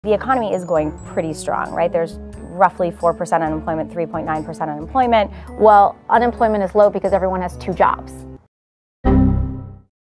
The economy is going pretty strong, right? There's roughly 4% unemployment, 3.9% unemployment. Well, unemployment is low because everyone has 2 jobs.